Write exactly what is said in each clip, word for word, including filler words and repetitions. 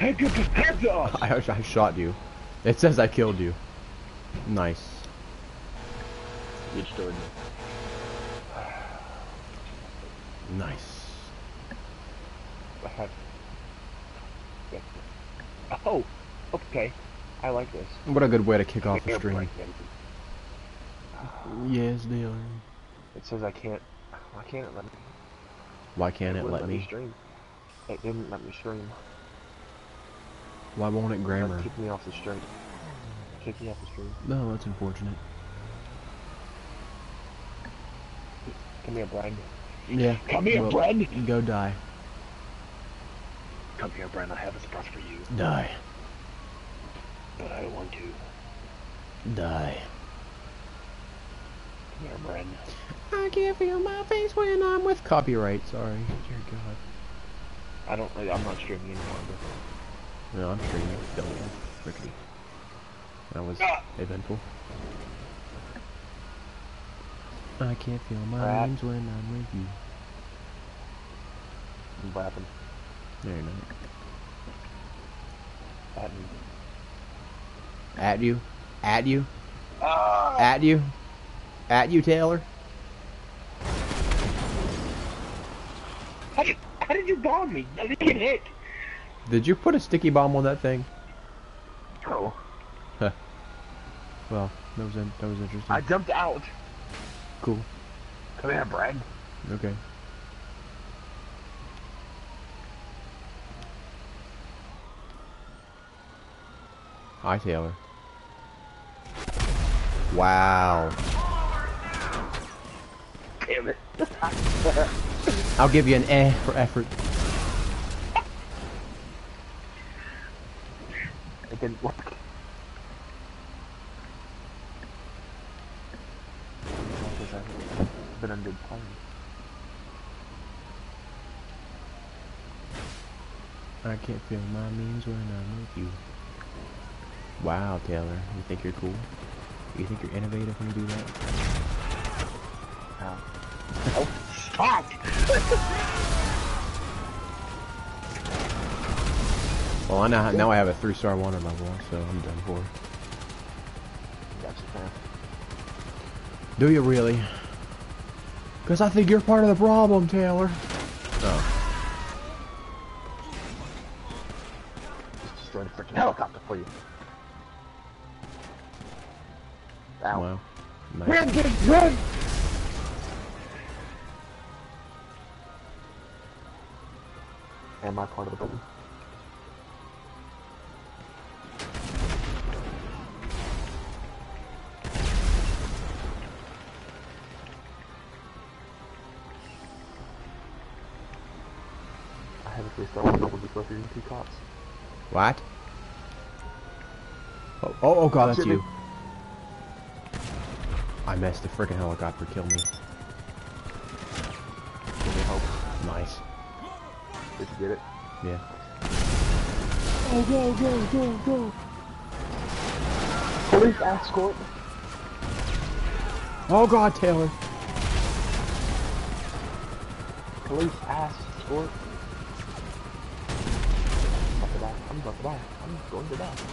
Hey, get the heads up! I, I shot you. It says I killed you. Nice. You destroyed me. Nice. I have... Oh, okay. I like this. What a good way to kick off the stream. Airplane. Yes, they are. It says I can't. Why can't it let me? Why can't it, it let, let me? me stream? It didn't let me stream. Why won't it grammar? It kicked me off the stream. Kicked me off the stream. No, that's unfortunate. Come here, Brad. Yeah. Come here, well, Brad. Go die. Come here, Brad. I have a surprise for you. Die. But I don't want to. Die. Come here, Brad. I can't feel my face when I'm with copyright. Sorry. Dear God. I don't. I'm not streaming anymore. No, I'm streaming. Don't be rickety. That was ah! eventful. I can't feel my Brad. limbs when I'm with you. What happened? No, you're not. At me. At you? At you? Ah! At you? At you, Taylor? How did, how did you bomb me? I didn't get hit. Did you put a sticky bomb on that thing? Oh. Huh. Well, that was, in, that was interesting. I jumped out. Cool. Come here, Brad. Okay. Hi, Taylor. Wow. Damn it. I'll give you an eh for effort. It didn't work. I've been on good time. I can't feel my means when I'm with you. Wow, Taylor. You think you're cool? You think you're innovative when you do that? How? Oh, fuck! Well, I now, now I have a three-star water level, so I'm done for. Gotcha, man. Do you really? Because I think you're part of the problem, Taylor. Oh. Just destroyed a freaking helicopter for you. Ow. Wow. Nice. Run, dude, run! Am I part of the problem? I have a three-star one double just left you in two cops. What? Oh, oh, oh god, that's Shoot me. you. I missed the freaking helicopter. Kill me. Give me hope. Nice. Did you get it? Yeah. Go, go, go, go, go! Police escort. Oh god, Taylor. Police escort. I'm about to die. I'm about to die. I'm going to die.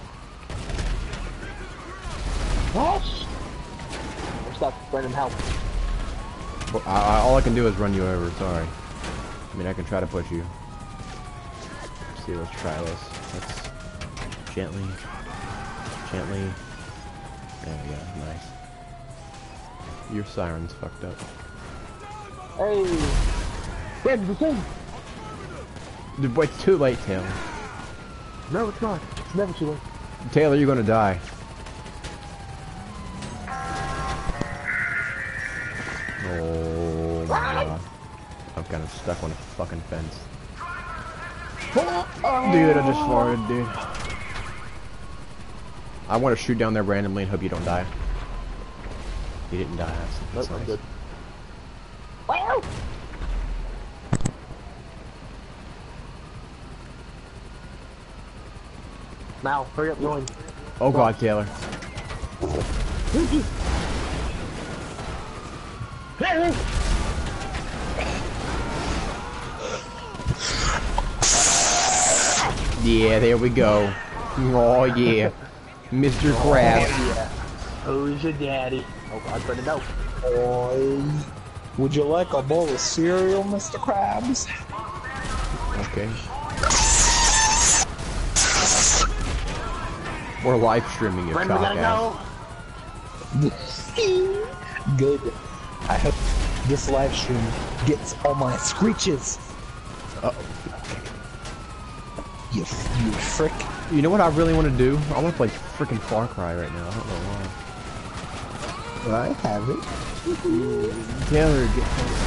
What? Stop, Brendan, help. Well, I, I, all I can do is run you over, sorry. I mean, I can try to push you. Let's see, let's try this. Let's gently, gently. There we go, nice. Your siren's fucked up. Hey! Brendan, the thing! Dude, wait, it's too late, Taylor. No, it's not. It's never too late. Taylor, you're gonna die. Oh my god. I'm kind of stuck on a fucking fence. Dude, I just farted, dude. I want to shoot down there randomly and hope you don't die. You didn't die, that's, that's Nope, I'm nice. good. Wow! Now, hurry up, join. Oh god, Taylor. Yeah, there we go. Oh yeah, Mister Krabs. Oh, yeah. Who's your daddy? Oh, I better know. Boy, would you like a bowl of cereal, Mister Krabs? Okay. We're live streaming it, When we gotta cock go? Good. I hope this live stream gets all my screeches. Uh, You, you frick. you know what I really want to do? I want to play freaking Far Cry right now. I don't know why. I have it. Taylor, get.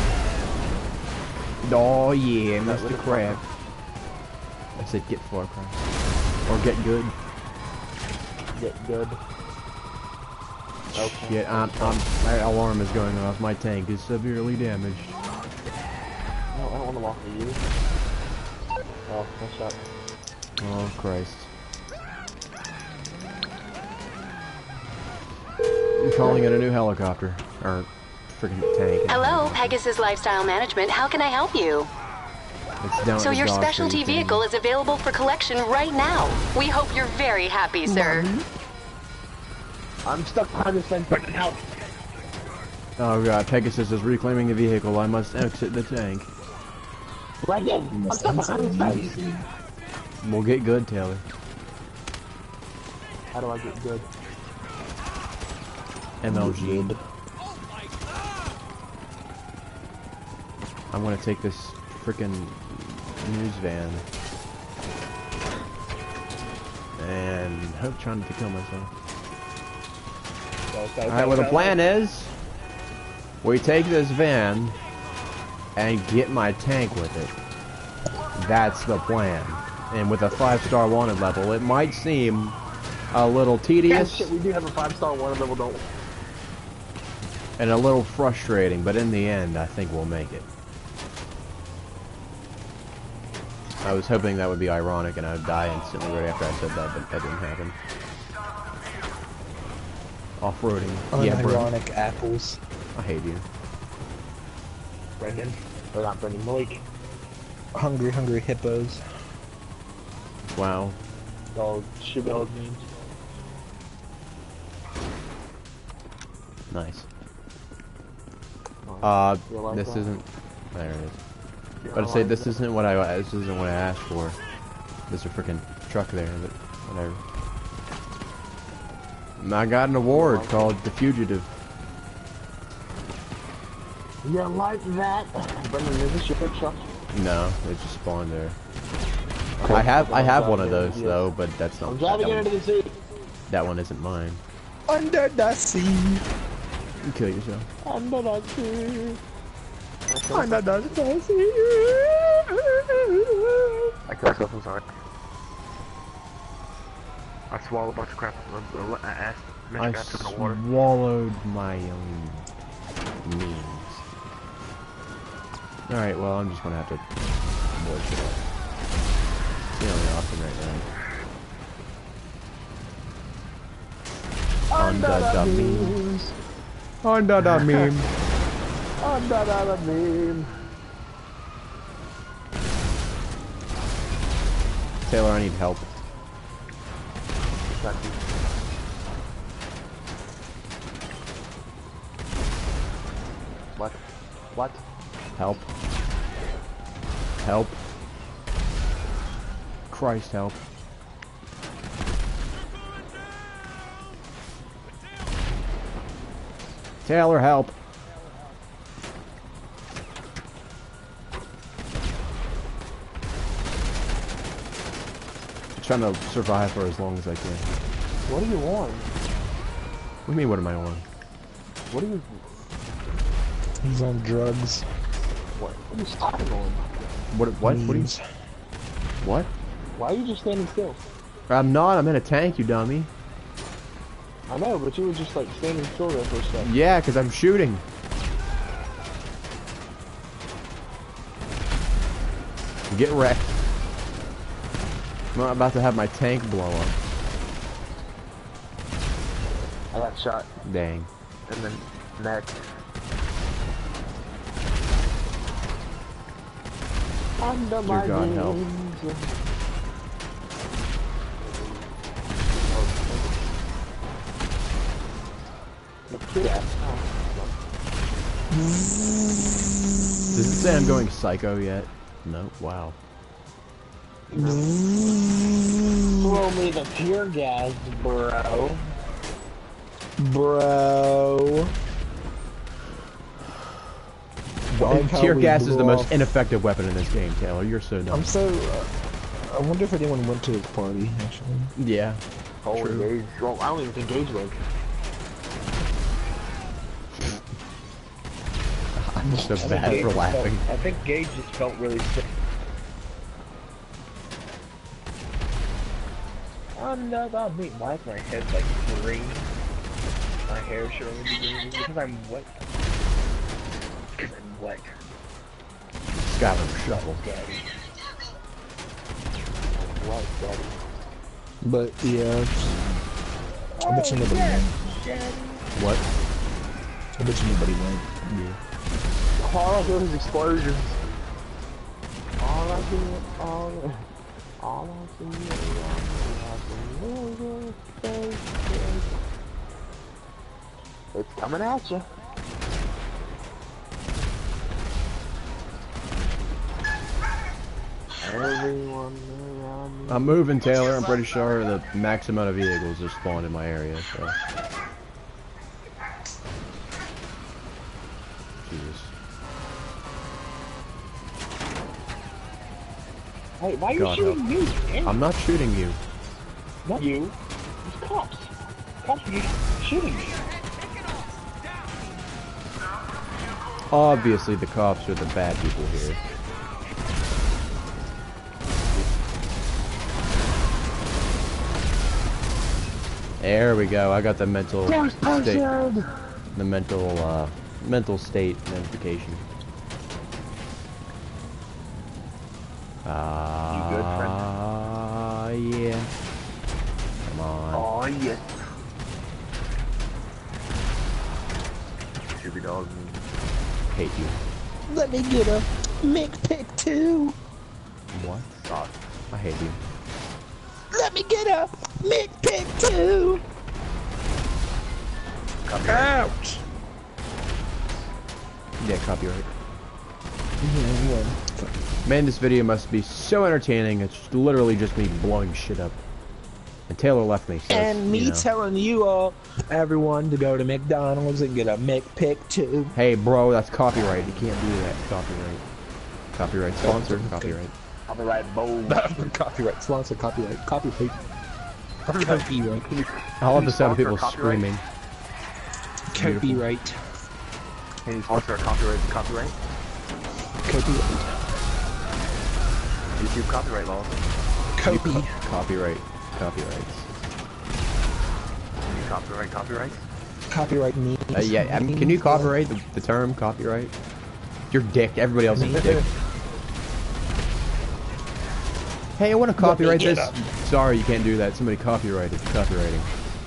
Oh yeah, Mister Krab. I said get Far Cry or get good. Get good. Okay. Shit, I'm, I'm, my alarm is going off. My tank is severely damaged. No, I don't want to walk with you. Oh, nice shot. Oh Christ. I'm calling in a new helicopter. Or freaking tank. Hello, Pegasus Lifestyle Management. How can I help you? It's down at So the your dock, so specialty you can- vehicle is available for collection right now. We hope you're very happy, sir. I'm stuck behind this fence right now. Oh god, Pegasus is reclaiming the vehicle. I must exit the tank. Right in. I'm stuck behind this fence. We'll get good, Taylor. How do I get good? M L G. I'm gonna take this frickin' news van. And hope trying to kill myself. Okay, Alright, well the plan is we take this van and get my tank with it. That's the plan. And with a five star wanted level, it might seem a little Yeah, tedious shit, we do have a five star one level, don't we? and a little frustrating, but in the end, I think we'll make it. I was hoping that would be ironic and I would die instantly right after I said that, but that didn't happen. Off-roading. Yeah, bro. Unironic apples. I hate you. Brendan. Or not Brendan, Malik. Hungry, hungry hippos. Wow. Dog, shit dog memes. Nice. Uh, You like this that? isn't... There it is. You But I say like this that? isn't what I this isn't what I asked for. There's a freaking truck there, but whatever. I got an award called The Fugitive. You like that? Brendan, is this your truck? No, it just spawned there. Okay. I have I I'm have one of driving those it, yeah. though, but that's not. I'm driving that, it into one, the sea. that one isn't mine. Under the sea. You kill yourself. Under the sea. Under the sea. I killed myself, I'm sorry. I swallowed a bunch of crap. I asked, I crap in the water. swallowed my own memes. Alright, well I'm just gonna have to voice it up. It's the only option right now. Under the memes. Under the meme. Under the meme. Taylor, I need help. Got you. What? What? Help. Help. Christ help. Taylor, help. I'm trying to survive for as long as I can. What do you want? What do you mean, what am I on? What are you... He's on drugs. What? What are you stopping on? What, what, what are you... Memes. What? Why are you just standing still? I'm not, I'm in a tank, you dummy. I know, but you were just like standing still there for a second. Yeah, because I'm shooting. Get wrecked. I'm not about to have my tank blow up. I got shot Dang. in the neck. Under Dear my God, help. wings. Yeah. Does it say I'm going psycho yet? No. Wow. Throw me the tear gas, bro. Bro. I like how Tear we gas is blew the most off- ineffective weapon in this game, Taylor. You're so dumb. I'm so. Uh, I wonder if anyone went to his party, actually. Yeah. Oh, True. Gage. Well, I don't even think Gage would. I'm so bad Gage for felt- laughing. I think Gage just felt really sick. I don't know about me. Why is my head like green? My hair should only be green because I'm wet. Because I'm wet. Skylar Shovel. Daddy. What, buddy? But yeah, I bet you nobody went. What? I bet you nobody went. Yeah. All I hear is explosions. All I hear, all, all I see is it's coming at you. Everyone around me. I'm moving, Taylor. I'm pretty sure the max amount of vehicles are spawned in my area, so. Jesus. Hey, why are you God shooting me? Damn, I'm not shooting you. not you. It's cops. Cops are shooting me. Obviously, the cops are the bad people here. There we go. I got the mental First state, person. the mental, uh, mental state notification. Uh, You good, friend? yeah. Come on. Oh yes. Shooby dog. Hate you. Let me get a Mick pick too. What? God. I hate you. Let me get a Mick pick too. Ouch. Yeah, copyright. Yeah, well, Man, this video must be so entertaining. It's literally just me blowing shit up. And Taylor left me. So and me you know. telling you all, everyone, to go to McDonald's and get a Mick pick too. Hey, bro, that's copyright. You can't do that. Copyright. Copyright sponsor. Copyright. Copyright bold. Copyright sponsor. Copyright. Copyright. Copyright. I love the sound of sponsor people copyright? screaming. Copyright. Can you sponsor a copyright? Copyright? Copyright. YouTube copyright laws. Copy. Copyright. Copyrights. Can you copyright copyright? Copyright me. Uh, yeah, I mean, can you copyright the, the term copyright? Your dick. Everybody else is dick. Hey, I want to copyright get this. up. Sorry, you can't do that. Somebody copyrighted. Copywriting.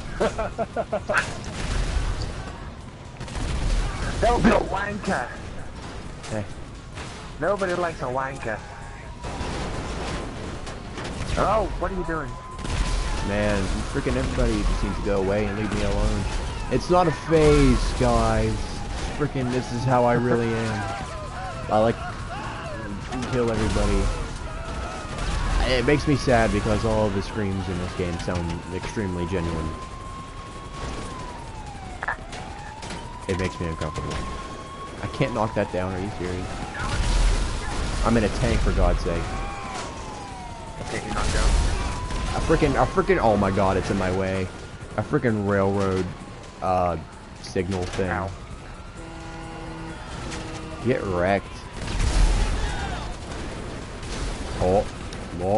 Don't be a wanker. Hey. Nobody likes a wanker. Oh, what are you doing? Man, freaking everybody just needs to go away and leave me alone. It's not a phase, guys. Freaking, this is how I really am. I like to kill everybody. It makes me sad because all of the screams in this game sound extremely genuine. It makes me uncomfortable. I can't knock that down, are you serious? I'm in a tank, for God's sake. Okay, you knocked down. A freaking, a freaking, oh my god, it's in my way. A freaking railroad, uh, signal thing. Ow. Get wrecked. Oh, oh.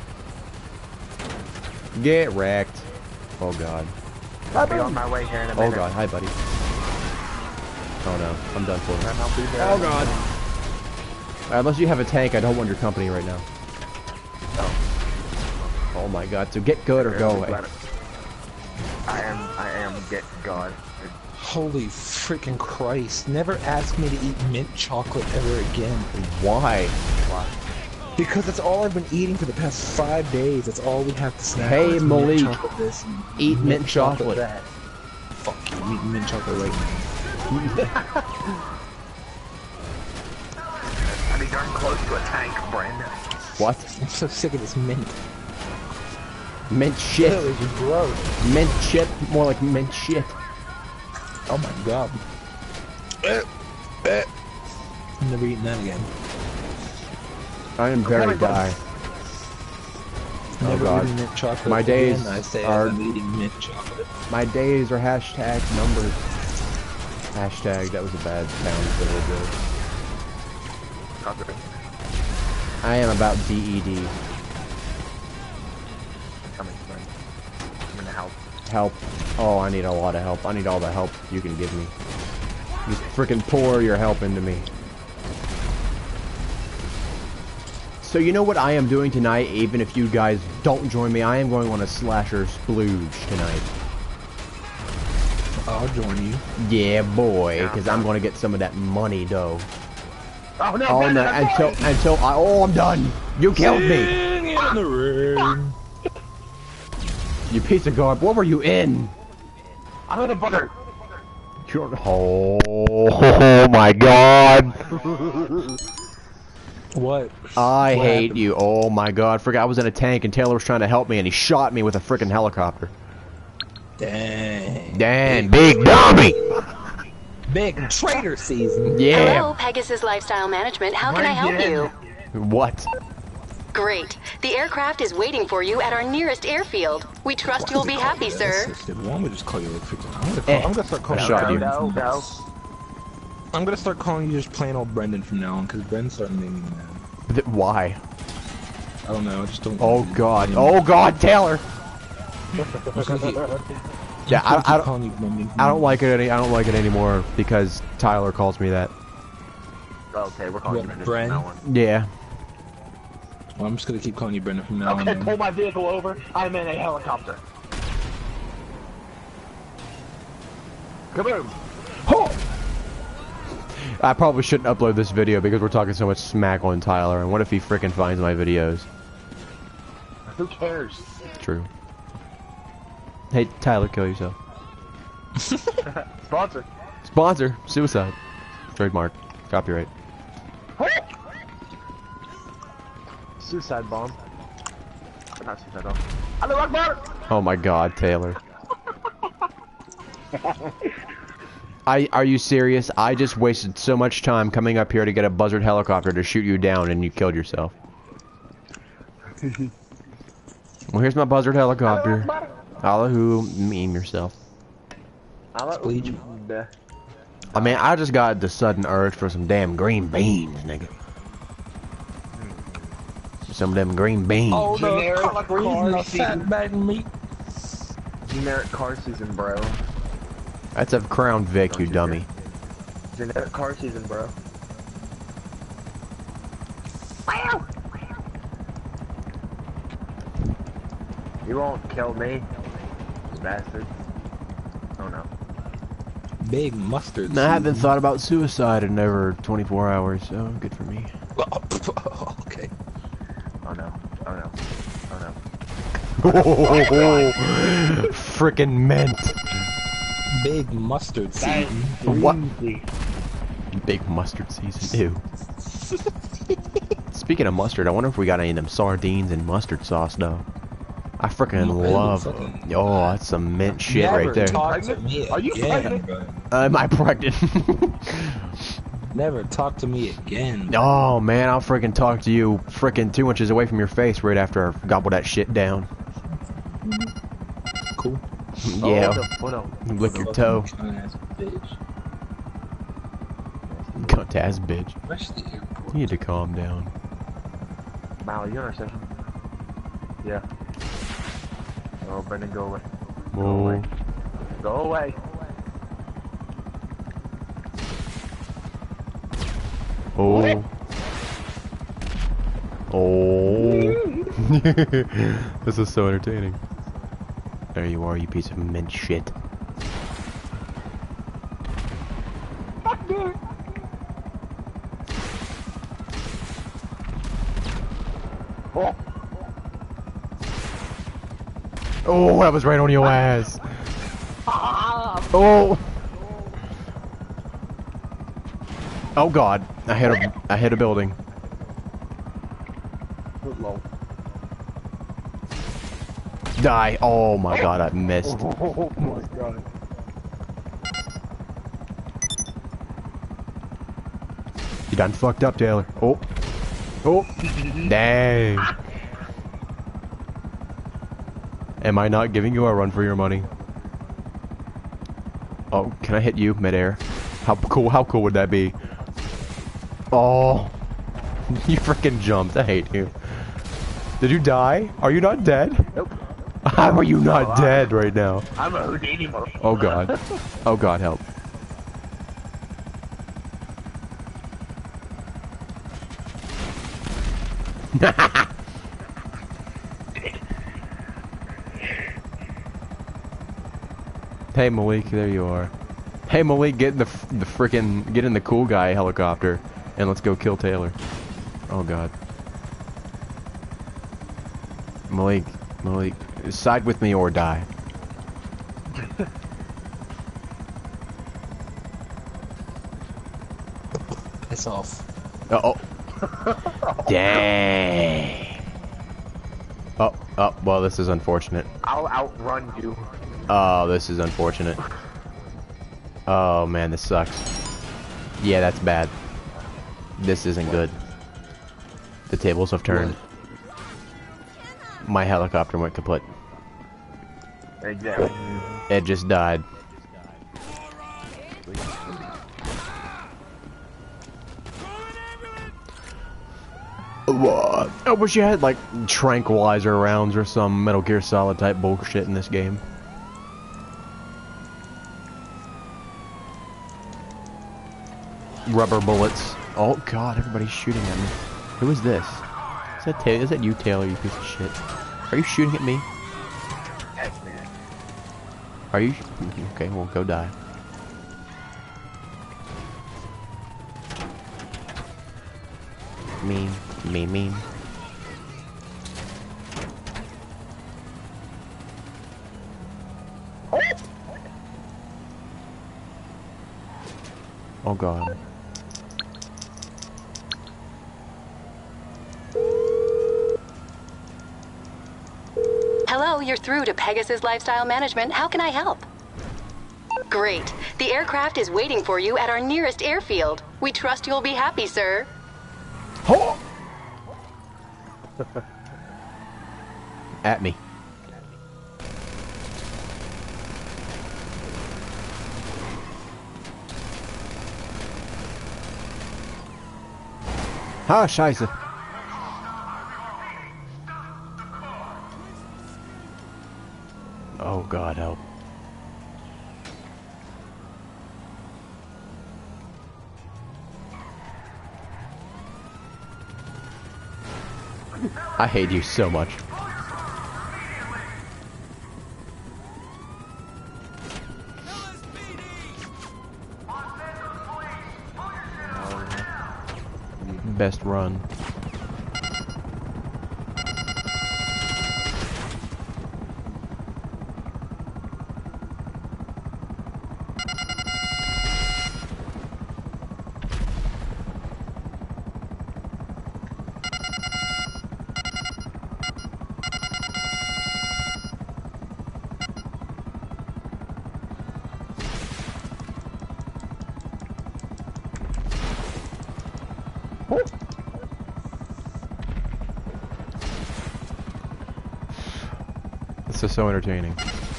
Get wrecked. Oh god. I'll be on my way here in a minute. Oh god, hi buddy. Oh no, I'm done for. And I'll be there. Oh god. Uh, unless you have a tank, I don't want your company right now. Oh. Oh my god, so get good or go away. I am, I am get God. Holy freaking Christ. Never ask me to eat mint chocolate ever again. Why? Why? Because that's all I've been eating for the past five days. That's all we have to snack. Hey, on is mint Malik. chocolate this and Eat mint chocolate. that. Fuck you, I'm eating mint chocolate right now. I'd be darn close to a tank, Brandon. What? I'm so sick of this mint. Mint shit. Ew, it's gross. Mint chip. More like mint shit. Oh my god. I'm never eating that again. I am very die. Oh Never god. eating mint chocolate My days again, I say are- I'm eating mint chocolate. My days are hashtag numbered. Hashtag, that was a bad sound for a little bit. Copy. I am about D E D. Coming, friend. I'm gonna help. Help. Oh, I need a lot of help. I need all the help you can give me. Just freaking pour your help into me. So you know what I am doing tonight, even if you guys don't join me? I am going on a slasher splooge tonight. I'll join you. Yeah, boy, because I'm going to get some of that money, though. Oh no! Oh, Brandon, no, I'm until, sorry. until I, oh, I'm done. You killed me. Singing in the rain. You piece of garbage. What were you in? I'm in a butter. You're, oh, oh my god. What? I What hate happened? you. Oh my god. Forgot I was in a tank and Taylor was trying to help me and he shot me with a freaking helicopter. Dang. Damn, big dummy. Big traitor season. Yeah. Hello, Pegasus Lifestyle Management. How can I help Brandon. you? What? Great. The aircraft is waiting for you at our nearest airfield. We trust you'll be happy, sir. Why don't we just call you like freaking? I'm gonna, call, Eh, I'm gonna start calling I you. shot Go, you. go, go. I'm gonna start calling you just plain old Brendan from now on because Brendan's starting to make me mad. Th- Why? I don't know. I just don't. Oh want to god. be- Oh god, Taylor. I'm just gonna keep, Yeah, I'm I, gonna I, keep don't, calling you Brendan. I don't like it any. I don't like it anymore because Tyler calls me that. Okay, we're calling What, you Brandon Bren? from now on. Yeah. Well, I'm just gonna keep calling you Brendan from now Okay, on. pull my vehicle over. I'm in a helicopter. Kaboom! I probably shouldn't upload this video because we're talking so much smack on Tyler. And what if he freaking finds my videos? Who cares? True. Hey, Tyler, kill yourself. Sponsor. Sponsor, suicide. Trademark. Copyright. Suicide bomb. Not suicide bomb. Allah Akbar! Oh my god, Taylor. I, are you serious? I just wasted so much time coming up here to get a buzzard helicopter to shoot you down and you killed yourself. Well, here's my buzzard helicopter. Allahu, meme yourself. Allah Spleege. Akbar. I mean, I just got the sudden urge for some damn green beans, nigga. Some of them green beans. Oh, the Generic collard greens and car the fat bag meat. Generic car season, bro. That's a Crown Vic, Don't you you dummy. Generic car season, bro. You won't kill me, you bastard. Oh no. Big mustard. I haven't thought about suicide in over twenty-four hours, so good for me. Okay. Oh no. Oh no. Oh no. Frickin' mint. Big mustard season. What? Big mustard season. Ew. Speaking of mustard, I wonder if we got any of them sardines and mustard sauce though. I frickin' Oh, really? love. Fucking- Oh, that's some mint shit Never right there. talk to me Are you again, pregnant? bro. Am I pregnant? Never talk to me again. Oh man, I'll frickin' talk to you frickin' two inches away from your face right after I gobble that shit down. Cool. Yeah, Oh, no. lick your toe. Cunt-ass bitch. Cunt ass bitch. Rush the airport. You need to calm down. Molly, you intersection. Yeah. Oh, Brendan, go away. Go Whoa. away. Go away. Oh. Oh. This is so entertaining. There you are, you piece of mint shit. Oh. Oh, that was right on your ass. Ah, Oh! Oh god, I hit a, I hit a building. Low. Die. Oh my god, I missed. Oh my god. You done fucked up, Taylor. Oh. Oh. Dang. Am I not giving you a run for your money? Oh, can I hit you midair? How cool, how cool would that be? Oh. You freaking jumped. I hate you. Did you die? Are you not dead? Nope. How are you not oh, dead right now? I'm a Houdini motherfucker. Oh god. Oh god, help. Hey Malik, there you are. Hey Malik, get in the the frickin' get in the cool guy helicopter and let's go kill Taylor. Oh god. Malik, Malik, side with me or die. Piss off. Uh oh. Dang. Oh, oh, well this is unfortunate. I'll outrun you. Oh, this is unfortunate. Oh man, this sucks. Yeah, that's bad. This isn't good. The tables have turned. My helicopter went kaput. Exactly. It just died. What? I wish you had like tranquilizer rounds or some Metal Gear Solid type bullshit in this game. Rubber bullets. Oh god, everybody's shooting at me. Who is this? Is that Taylor? Is that you, Taylor? You piece of shit. Are you shooting at me? Are you? Okay, well, go die. Mean, mean, mean. Oh god. Hello, you're through to Pegasus Lifestyle Management. How can I help? Great. The aircraft is waiting for you at our nearest airfield. We trust you'll be happy, sir. Oh! At me. Ah, scheiße. Oh god, help. I hate you so much. Best run. This is so entertaining.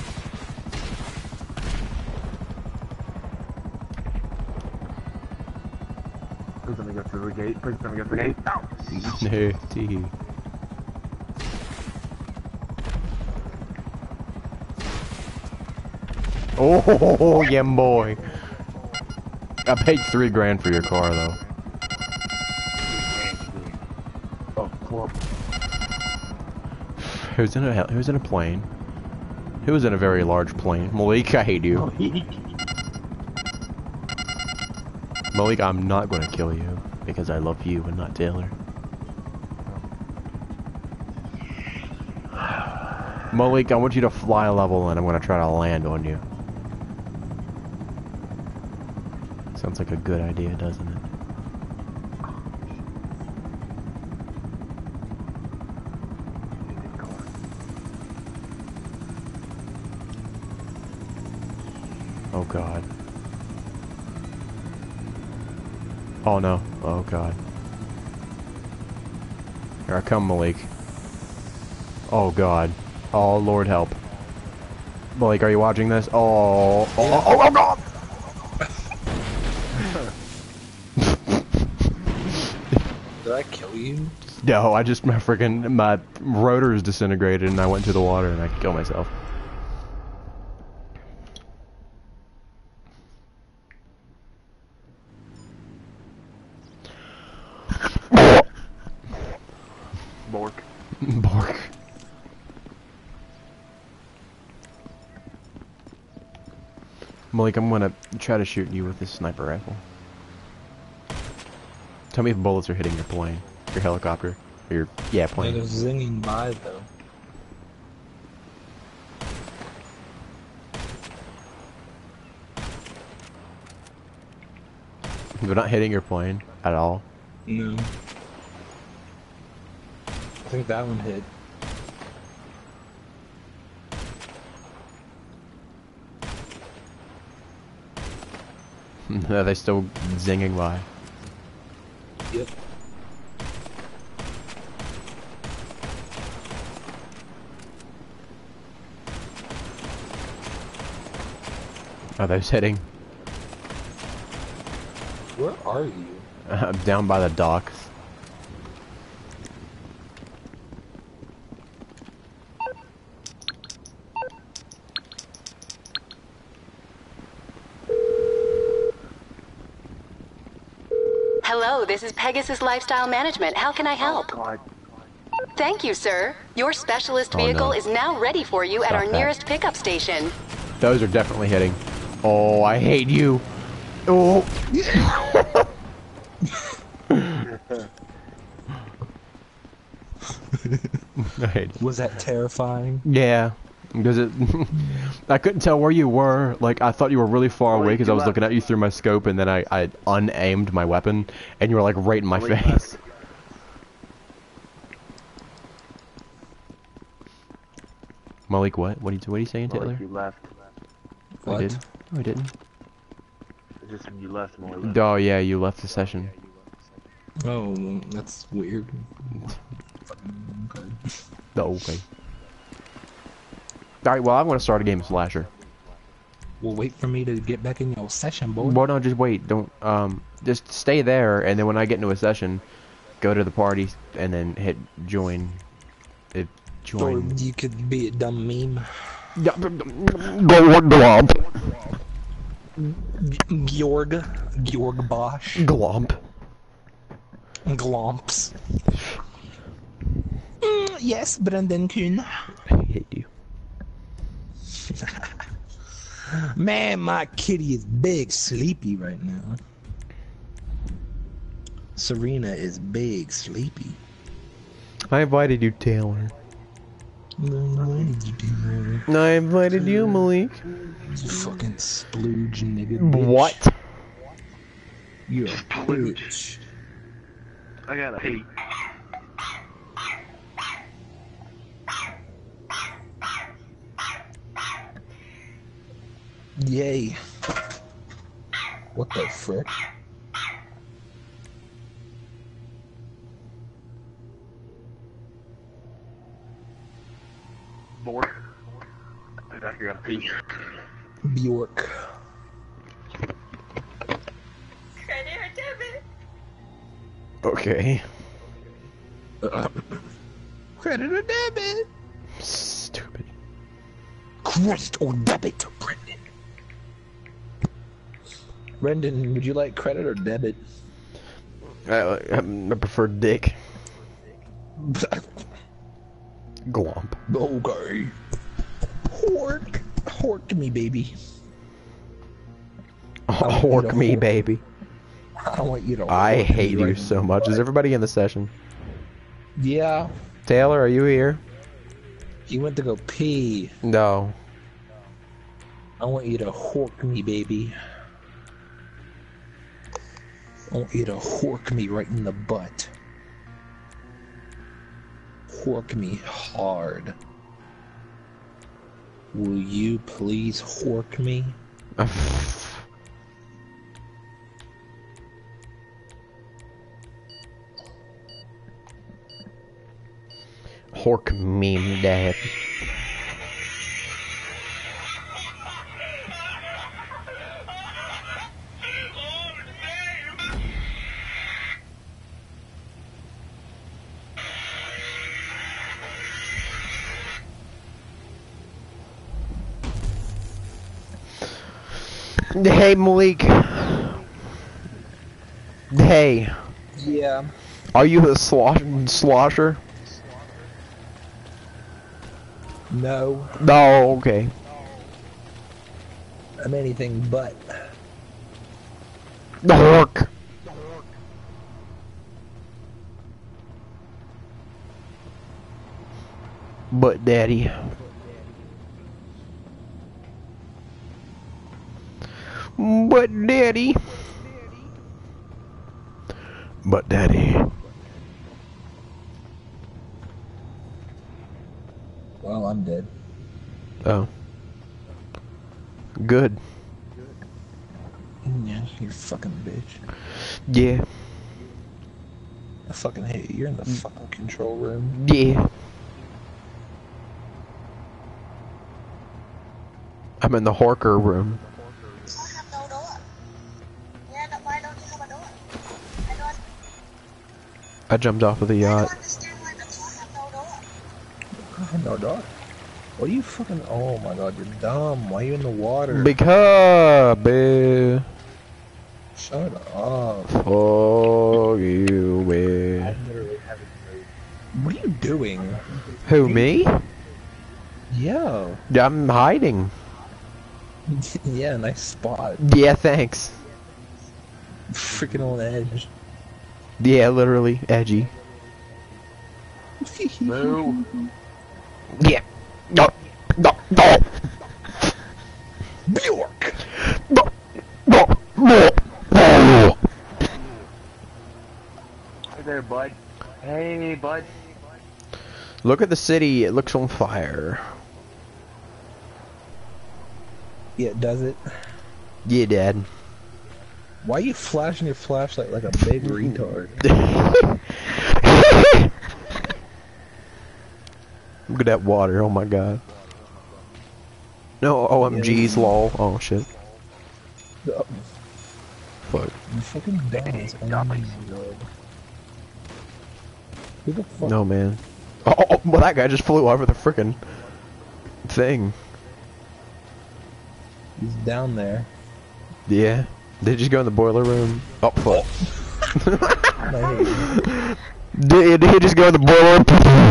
Please let me go through the gate. Please let me go through the gate. Ow! No, tee. Oh, yeah, boy. I paid three grand for your car, though. Oh, cool. Who's in a hel who's in a plane? Who was in a very large plane? Malik, I hate you. Malik, I'm not going to kill you because I love you and not Taylor. Malik, I want you to fly a level and I'm going to try to land on you. Sounds like a good idea, doesn't it? Oh god. Oh no. Oh god. Here I come, Malik. Oh god. Oh Lord help. Malik, are you watching this? Oh. Oh, oh, oh, oh god! Did I kill you? No, I just, my freaking, my rotor is disintegrated and I went into the water and I killed myself. Bork. Bork. Malik, I'm gonna try to shoot you with this sniper rifle. Tell me if bullets are hitting your plane, your helicopter, or your, yeah, Yeah, plane. they're zinging by though. They're not hitting your plane at all. No. I think that one hit. Are they still zinging by? Yep. Are those hitting? Where are you? Uh, down by the docks. Hello, this is Pegasus Lifestyle Management. How can I help? Oh, God. Thank you, sir. Your specialist Oh, vehicle no. is now ready for you at Stop our that. nearest pickup station. Those are definitely hitting. Oh, I hate you. Oh. I hate it. Was that terrifying? Yeah, because it. I couldn't tell where you were. Like I thought you were really far Malik, away because I you was left. looking at you through my scope, and then I I unaimed my weapon, and you were like right in my Malik face. left. Malik, what? What are you what are you saying, Taylor? Malik, you left. I What? did. No, I didn't. It's just you left, Malik. Oh yeah, you left the session. Oh, that's weird. Okay. Oh, okay. All right. Well, I'm gonna start a game of Slasher. Well, wait for me to get back in your session, boy. Well, no, just wait. Don't um, just stay there, and then when I get into a session, go to the party, and then hit join. It Or join. you could be a dumb meme. Glomp. Georg. Georg Bosch. Glomp. Glomps. Mm, yes, Brendan Kuhn. I hate you. Man, my kitty is big sleepy right now. Serena is big sleepy. I invited you, Taylor. Why did you do that? I invited you, Malik. You fucking splooge nigga bitch. What? You're a bitch. I got a hate. Yay. What the frick? Bork. I got you got a pee. Bjork. Okay. Credit or debit? Stupid. Credit or debit, Brendan? Brendan, would you like credit or debit? I, I prefer dick. Glomp. Okay. Hork. Hork me, baby. want you Hork to me, hork. baby. I want you to. I hork hate me you right so now. much. Is everybody in the session? Yeah. Taylor, are you here? You went to go pee. No. I want you to hork me, baby. I want you to hork me right in the butt. Hork me hard. Will you please hork me? Hork me, dad. Hey, Malik. Hey. Yeah. Are you a slosh slosher? No. No, okay. I'm anything but. The hork. But daddy. But daddy. But daddy. Well, I'm dead. Oh. Good. Yeah, you fucking bitch. Yeah. I fucking hate you. You're in the fucking control room. Yeah. I'm in the Horker room. I jumped off of the yacht. No door. What are you fucking? Oh my god, you're dumb. Why are you in the water? Because, babe. Shut up. Fuck you, babe. I literally haven't moved. What are you doing? Who, me? Yeah. I'm hiding. Yeah, nice spot. Yeah, thanks. Freaking on edge. Yeah, literally, edgy. No. Yeah. No. No. No. Bjork! No. No. No. No. Hey there, bud. Hey, bud. Look at the city. It looks on fire. Yeah, does it? Yeah, Dad. Why are you flashing your flashlight like a big retard? Look at that water. Oh my god. No, O M Gs, lol. Oh shit. Oh, Fuck. you fucking dumbass. Oh my god. Who the fuck? No, man. Oh, oh, oh, well, that guy just flew over the frickin' thing. He's down there. Yeah. Did you just go in the boiler room? Oh, fuck. I hate you. Did, did he just go in the boiler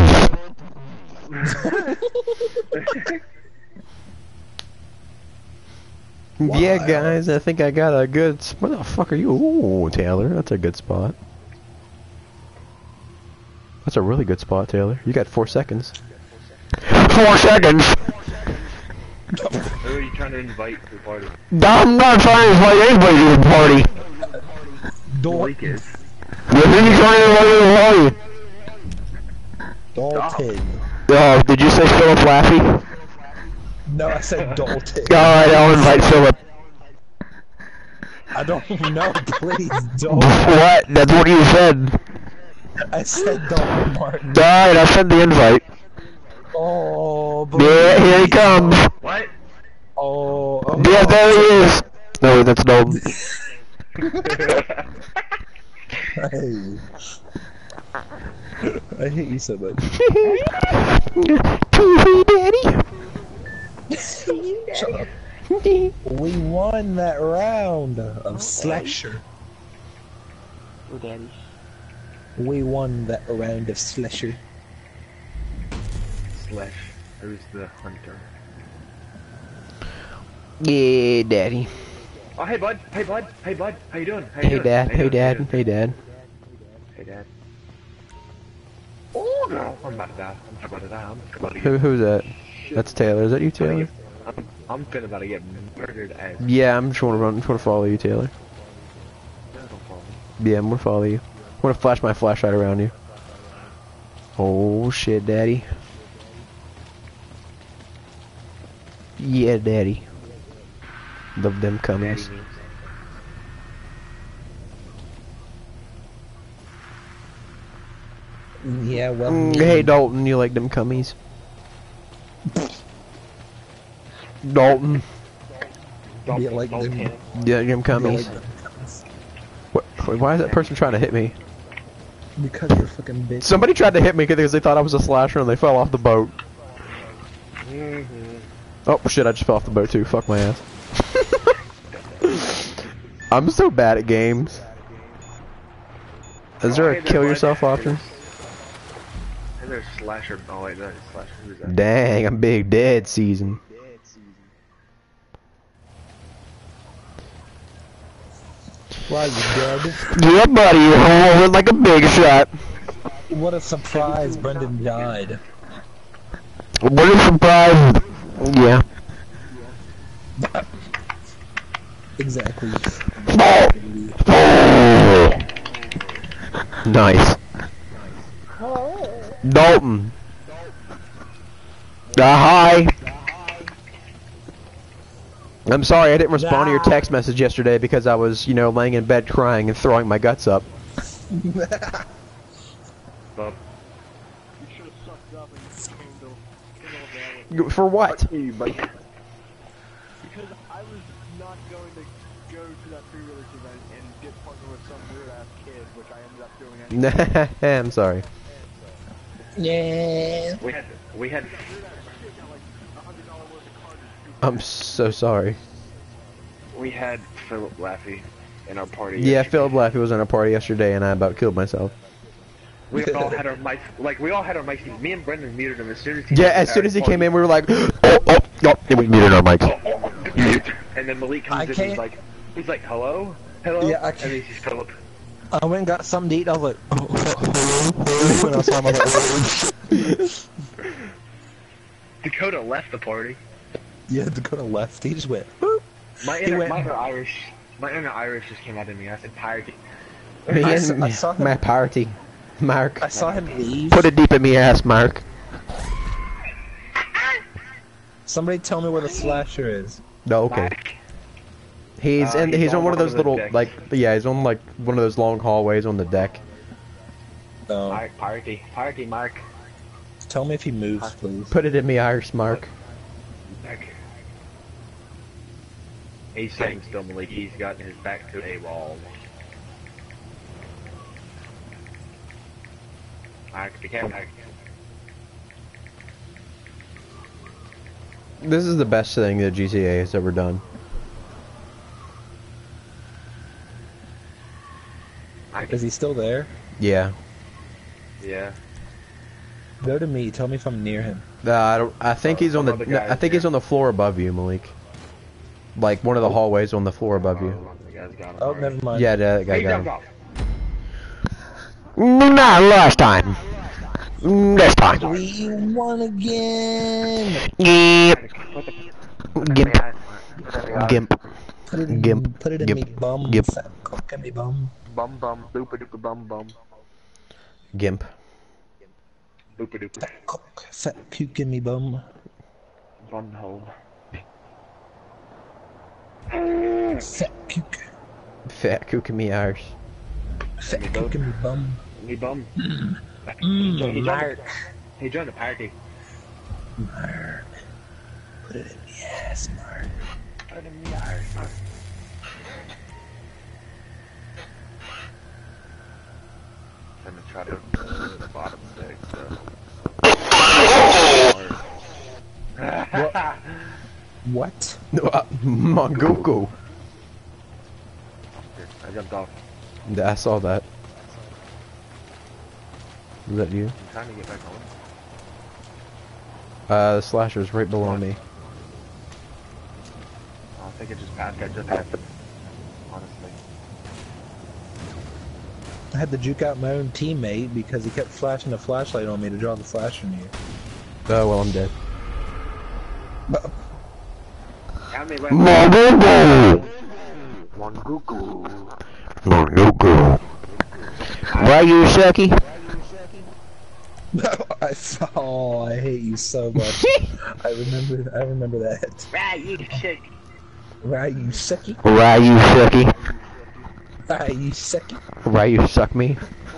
room? Yeah, guys, I think I got a good... Where the fuck are you? Ooh, Taylor, that's a good spot. That's a really good spot, Taylor. You got four seconds. Four seconds! Who are you trying to invite to the party? I'm not trying to invite anybody to the party. Blake is. Who are you trying to invite to the party? Dalton. Oh, did you say Philip Laffy? No, I said Dalton. Alright, I'll invite Philip. I don't know, please don't. What? That's what you said. I said Dalton Martin. Alright, I'll send the invite. Oh, please. Yeah, here he comes. What? Oh, oh Yeah, there he is. No, that's Dalton. Hey. I hate you so much. Tee-hee, daddy. Shut up. We won that round of Slasher. Oh, daddy. We won that round of Slasher. Slash. Who's the hunter? Yeah, daddy. Oh, hey, bud. Hey, bud. Hey, bud. How you doing? How you Hey, doing? dad. How you Hey, doing? dad. How you Hey, dad. doing? Hey, dad. Oh, no. I'm about to die. I'm about to die. I'm about to Who, get... who's that? That's Taylor. Is that you, Taylor? I'm, I'm finna about to get murdered as... Yeah, I'm just want to run. Just want to follow you, Taylor. No, don't follow me. Yeah, I'm gonna follow you. I'm gonna flash my flashlight around you. Oh shit, daddy. Yeah, daddy. Love them comings. Daddy means- Yeah, well. Mm, hey Dalton, you like them cummies? Dalton, Don't- Yeah, like don't them- hit. yeah, them cummies. What, why is that person trying to hit me? Because you're a fucking bitch. Somebody tried to hit me because they thought I was a slasher and they fell off the boat. Mhm. Oh shit, I just fell off the boat too. Fuck my ass. I'm so bad at games. Is there Oh, a hey, kill there's yourself one. option? Hey, there's slasher. Oh wait, that is slasher. Who's that? Dang, I'm big dead season. Why you dead? Yeah, buddy, you're rolling like a big shot. What a surprise! Brendan died. What a surprise. Yeah. Exactly. Nice. Dalton. Uh, hi. I'm sorry I didn't respond to your text message yesterday because I was, you know, laying in bed crying and throwing my guts up. Bub. For what? You, buddy. Because I was not going to go to that pre-release event and get partnered with some weird ass kid, which I ended up doing anyway. I'm sorry. Yeah. We had. We had. I'm so sorry. We had Philip Laffey in our party. Yeah, yesterday. Philip Laffey was in a party yesterday and I about killed myself. We all had our mics. Like we all had our mics. Me and Brendan muted him as soon as he. Yeah, as soon as he came in, we were like, oh, oh, oh, and we muted our mics. And then Malik I comes in. can't- He's like, he's like, hello, hello. Yeah, I and can't- then he's Philip. I went and got something to eat. I was like, oh, when I saw him, I was like, Dakota left the party. yeah, Dakota left. He just went. Boop. My He inner, went- my inner Irish, my inner Irish just came out of me. I said pirate. Me I and saw- I saw him- my party. Mark. I saw him leave. Put it deep in me ass, Mark. Somebody tell me where the slasher is. No, okay. Mike. He's Uh, in. he's He's on one of those little, decks. like, yeah, he's on like one of those long hallways on the deck. No. Pirate, piratey, piratey, Mark. Tell me if he moves, please. Put it in me, Irish, Mark. Back. He's sitting still, Malik. He's gotten his back to a wall. Mark, be careful. Mark. This is the best thing that G T A has ever done. Mark. Is he still there? Yeah. Yeah. Go to me. Tell me if I'm near him. Uh, I don't. I think Uh, he's on the. some other no, guys I think he's here. on the floor above you, Malik. Like one of the hallways on the floor above you. Oh, the guy's got him Oh, already. never mind. Yeah, that guy He got jumped him. off. Not last time. This time. We won again. Gimp. What the? Gimp. Gimp. Put it in, Gimp. Put it in Gimp. me bum. Gimp. Fat cock in me bum. Bum bum, doopa doopa bum bum. Gimp. Boopa doopa. Fat cock. Fat puke in me bum. Bum hole. Fat puke. Fat kook in me Irish. Fat Me puke both. in me bum. Me bum. Mmm, he, joined Mark. the, he joined the party. Mark. Put it in me ass, Mark. Put him in the Irish, Mark. I'm gonna try to go to the bottom six, so. What? No, uh, Mongoku. I jumped off. I saw that. Is that you? I'm trying to get back on. Uh, the slasher's right below me. I think it just passed. I just happened. Honestly. I had to juke out my own teammate because he kept flashing a flashlight on me to draw the flash from you. Oh, well, I'm dead. How many left? Mongoku! Mongoku. Mongoku. Why you sucky? I oh, I hate you so much. I remember, I remember that. Right, you shit. Right, you sucky. Why you sucky? Right, you sucky. Why you suck me?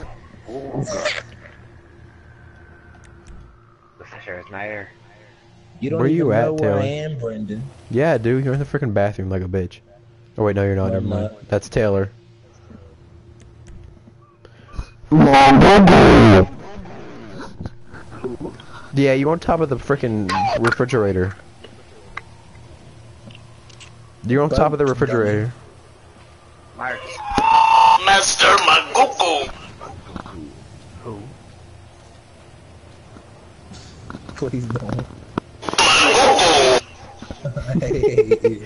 The Fisher is my air. You don't Where even you at, know where I Taylor? am, Brendan. Yeah, dude, you're in the freaking bathroom like a bitch. Oh wait, no, you're not. No, Never I'm mind. not. That's Taylor. Yeah, you on top of the freaking refrigerator. You're on top of the refrigerator. Mark. Master Maguku. Please don't. Maguku. I hate you.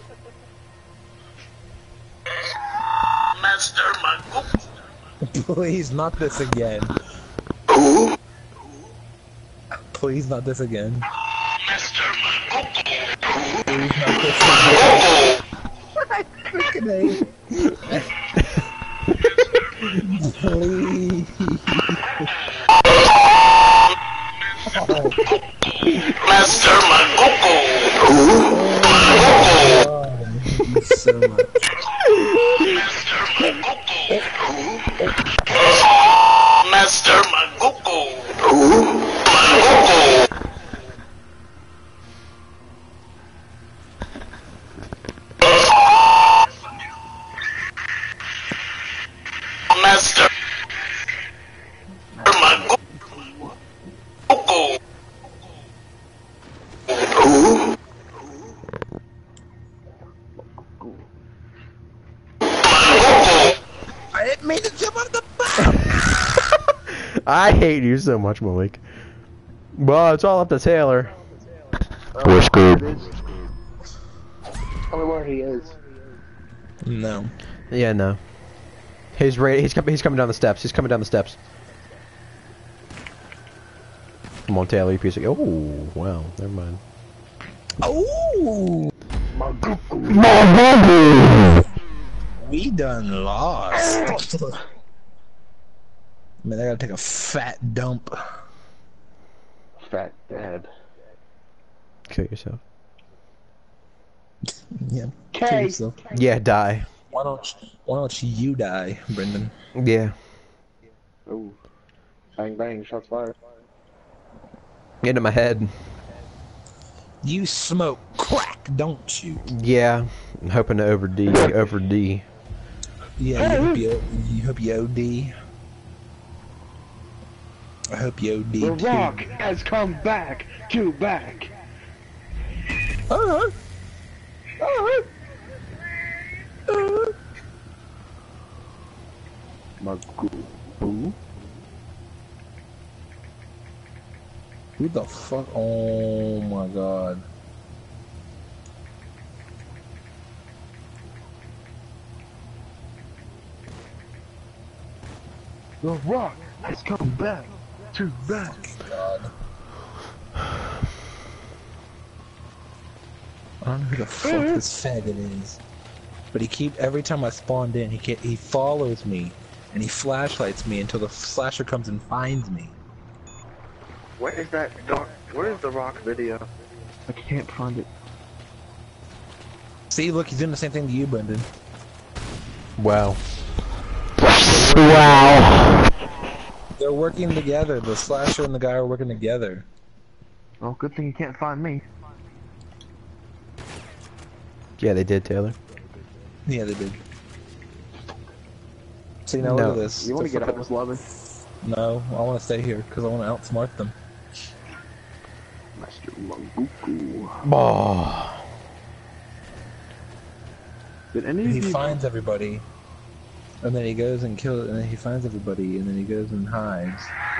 Master Maguku. Please, not this again. Please, not this again. Master Maguku. Please, not this again. I freaking hate it. Please. Oh, Master Maguku. God, I hate you so much. Master Maguku. Maguku. Master Maguku. I didn't mean to jump off the boat. I hate you so much, Malik. Well, it's all up to Taylor. We're screwed. Tell me where he is. No. Yeah, no. He's ready. He's coming. He's coming down the steps. He's coming down the steps. Come on, Taylor, you piece of. Oh, wow. Never mind. Oh, we done lost. Man, I gotta take a fat dump. Fat dad. Kill yourself. Yeah. kill Okay. yourself. Yeah, die. Why don't Why don't you die, Brendan? Yeah. Ooh. Bang bang, shots fired. Into my head. You smoke crack, don't you? Yeah. I'm hoping to over D. Over D. Yeah. You hope you, you hope you O D. I hope you O D The too. Rock has come back to back. Uh-huh. Uh-huh. Uh-huh. Maguku. Who the fuck? Oh my god. The Rock has come back to back. God. I don't know who the fuck this faggot is, but he keep every time I spawned in, he can he follows me, and he flashlights me until the slasher comes and finds me. Where is that dark? Where is the Rock video? I can't find it. See, look, he's doing the same thing to you, Brendan. Wow. Wow. They're working together. The slasher and the guy are working together. Oh, good thing you can't find me. Yeah, they did, Taylor. Yeah, they did. See, now No. look at this. You want to get out this lobby? No, I want to stay here because I want to outsmart them. Master Maguku. Oh. Did any And of he you finds everybody, and then he goes and kills, and then he finds everybody, and then he goes and hides.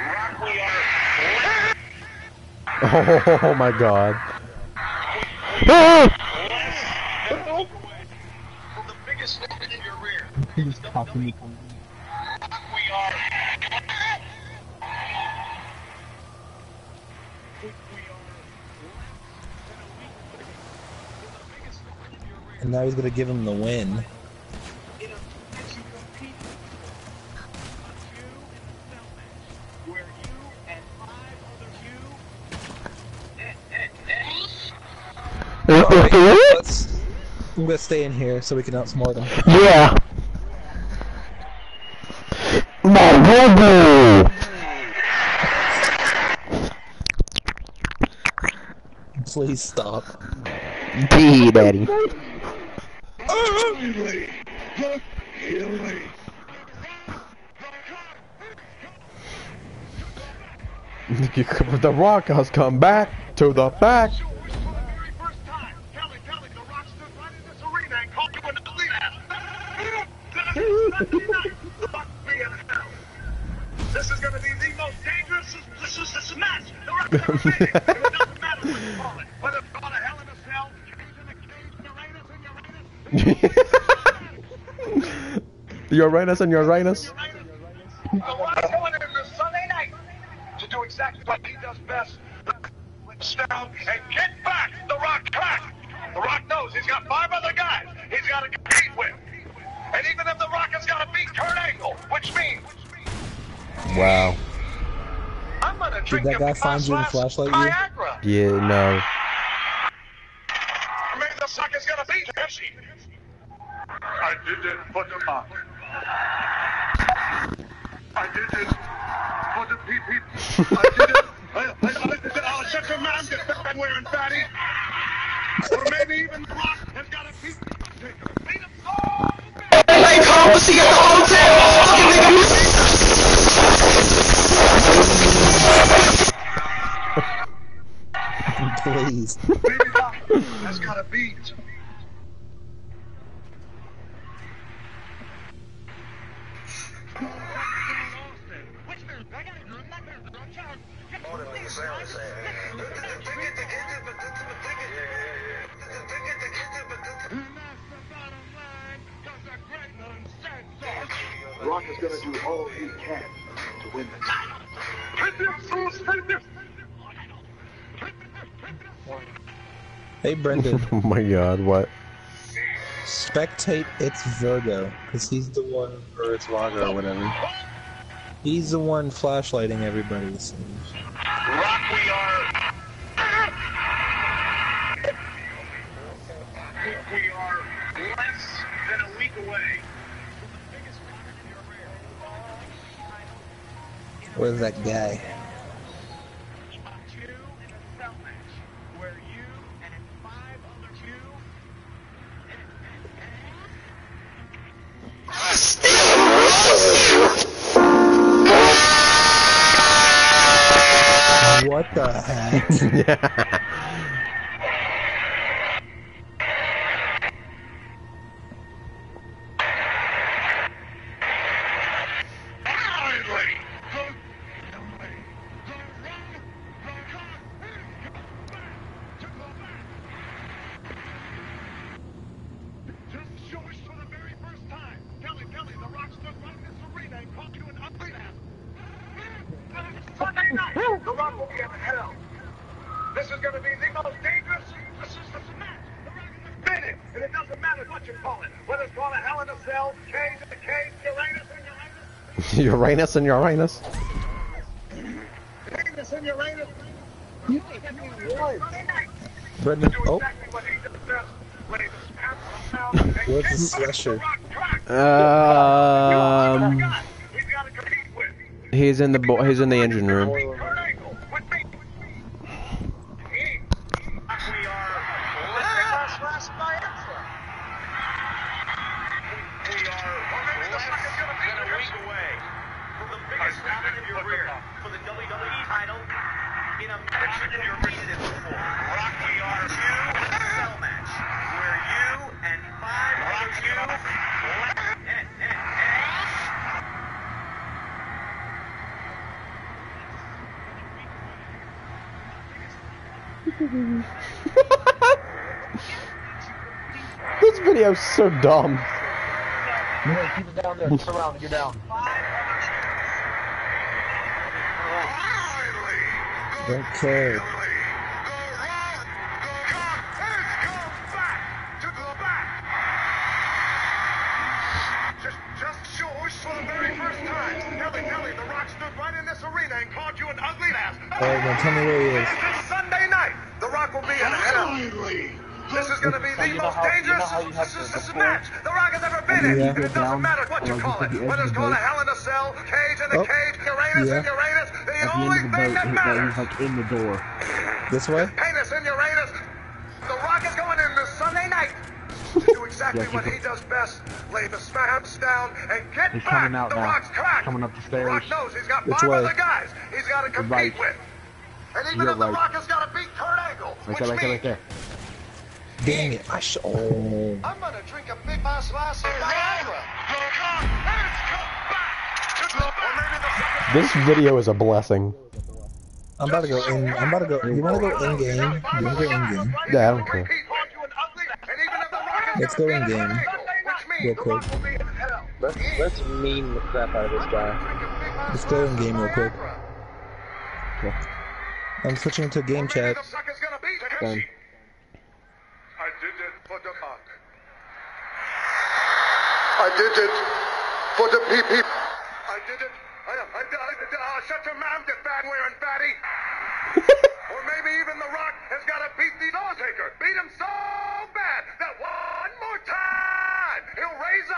Oh my god. He's popping me. And now he's gonna give him the win. Alright, let's. I'm gonna stay in here so we can outsmart them. Yeah. My brother. Please stop. Gee, daddy. The Rock has come back to the back. This is going to be the most dangerous this is this match. The Rock is it doesn't matter what you call it. Whether it's called a Hell in a Cell, Cage in a Cage, Uranus and Uranus. Uranus and Uranus. The Rock's going in this Sunday night to do exactly what he does best. Down and get back the Rock track. The Rock knows he's got five other guys he's got to compete with. And even if the Rock has got to beat Kurt Angle, which means Wow. I'm gonna Did that guy find you and flashlight you? Viagra. Yeah, no. Maybe the sucker's gonna beat Pepsi. I did it for the mark. I did it for the people. I did it. I, I, I, I'll shut your mouth, get back wearing fatty. Or maybe even the Rock has got a beat. Beat him so bad. Like policy at the hotel. Fucking nigga. Please. Baby Doc has got a beat. Rock is gonna do all he can to win the title. Hey Brendan, Oh my god, what? spectate it's Virgo, because he's the one, or it's Vago or whatever. He's the one flashlighting everybody, it seems. Rock, we are. We are less than a week away. Where's that guy? What the heck? Yeah. Sunday night, the Rock will be in hell. This is going to be the most dangerous. This is the match. The Rock is defeated, and it doesn't matter what you call it. Whether it's called a Hell in a Cell, Cage in a Cage, Uranus and Uranus. Uranus and Uranus. Uranus and Uranus. Brendan, Do oh, exactly what he does best. When he just pats the mouth and what's gets the back slasher? the Rock track. Um, He's got to compete with. he's in the bo he's in the engine room. Kurt Angle with me. He- We are less less by answer. We are less than a week away from the biggest match in your career for the W W E title in a match you've never seen before. Rock, we are two cell match where you and five other you left in it, in it, in it. This video's so dumb. No, keep it down there. Turn around. You're down. okay. Just, just shows for the very first time. Nelly, Nelly, the Rock stood right in this arena and called you an ugly ass. Alright, then tell me where he is. This Sunday night, the Rock will be in hell. This is going to be So the you know most how- you know dangerous how you have this is to this before- match the Rock has ever been And in. then And you it go doesn't down, matter what you like, call you it. put the Whether edge it's of the called a boat. Hell in a Cell, Cage in the Oh. Cage, Uranus Yeah. in Uranus, the At the end only of the thing boat, that he- matters. he's like in the door. This way? Penis in Uranus. The Rock is going in this Sunday night to do exactly Yes, what he's- he does best: lay the smash down and get He's back. coming out the now. Rock's crack. Coming up the The stairs. Rock knows he's got Which five way? other guys he's got to compete right. with. And even You're if the right. Rock has got to beat Kurt Angle, Right which there, right there, means right there. Dang it. I sh- oh. I'm gonna drink a big ass glass of Niagara. This video is a blessing. I'm about to go in. I'm about to go. You want to go in game? You want to go in game? Yeah, I don't care. Let's go in game. Real quick. Let's let's meme the crap out of this guy. Let's go in game real quick. I'm switching into game chat. Done. I did it for the Rock. I did it for the people. I did it. I, I, I, I, shut your mouth, you fat wearing fatty. Or maybe even the Rock has got to beat the Undertaker. Beat him so bad that one more time he'll raise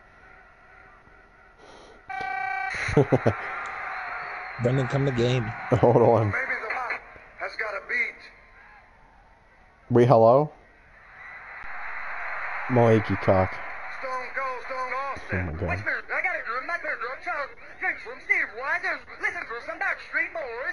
up. Brendan, come to game. Hold on. Maybe the Rock has got to beat. Wait, hello? Maliki cock. Stone Cold Stone Austin. Oh my God. Wait a minute, I got it. Remember, Chuck. Drinks from Steve Rogers. Listen to some Backstreet Boys.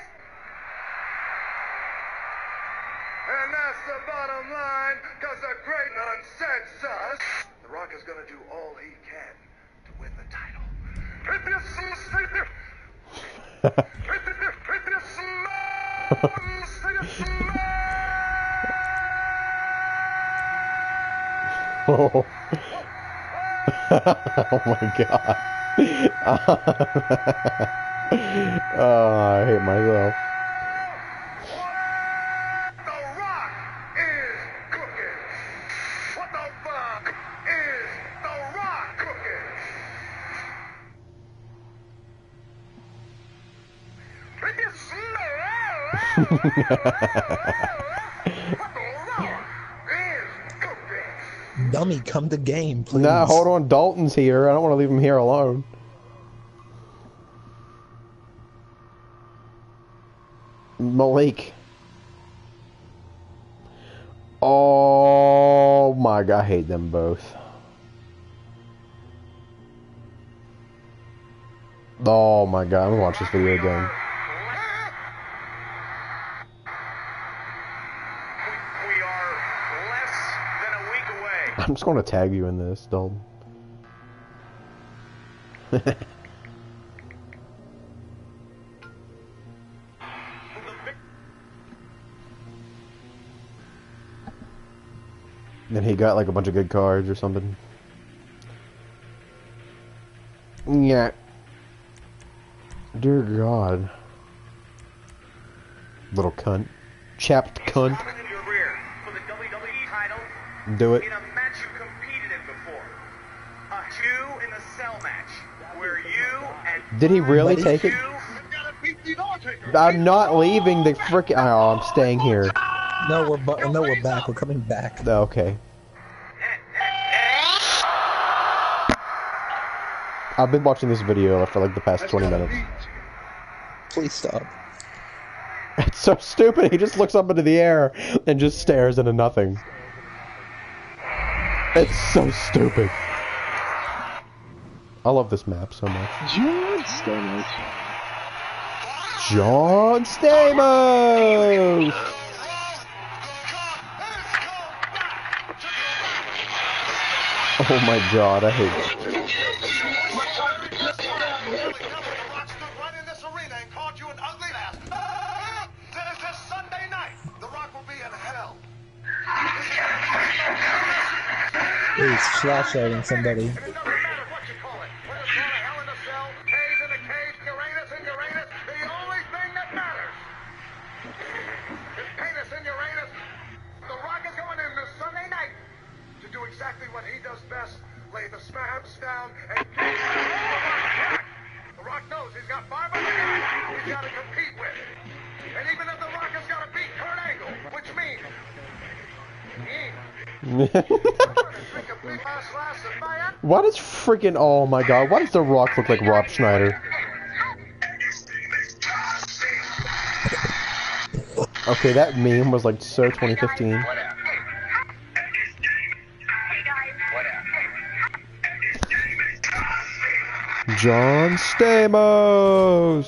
And that's the bottom line, because the great one said sus. The Rock is going to do all he can to win the title. If you see it, if you smell, Oh. Oh my god. Oh, I hate myself. The Rock is cooking. What the fuck is The Rock cooking? If you smell, what The Rock is cooking. Dummy, come to game, please. Nah, hold on. Dalton's here. I don't want to leave him here alone. Malik. Oh my god, I hate them both. Oh my god, I'm gonna watch this video again. We are less than a week away. I'm just gonna tag you in this, Dalton. Then he got like a bunch of good cards or something. Yeah. Dear God. Little cunt. Chapped cunt. Coming in your rear for the W W E title Do it. in a match you competed in before. A two in the cell match where you and Did he really you take it? gotta beat the Undertaker. I'm not leaving the frickin'. Oh, I'm staying here. No, we're bu- no, we're back. We're coming back. Oh, okay. I've been watching this video for like the past twenty minutes. Please stop. It's so stupid. He just looks up into the air and just stares into nothing. It's so stupid. I love this map so much. John Stamos. John Stamos! Oh my god, I hate it. He's flashlighting somebody. It doesn't matter what you call it. Whether it's called a Hell in a Cell, Cage in a Cage, Uranus in Uranus, the only thing that matters is penis in Uranus. The Rock is going in this Sunday night to do exactly what he does best: lay the smash down and get the Rock. The Rock knows he's got five other guys he's got to compete with. And even if the Rock has got to beat Kurt Angle, which means he ain't Why does freaking oh my god? Why does The Rock look like Rob Schneider? Okay, that meme was like so twenty fifteen. John Stamos.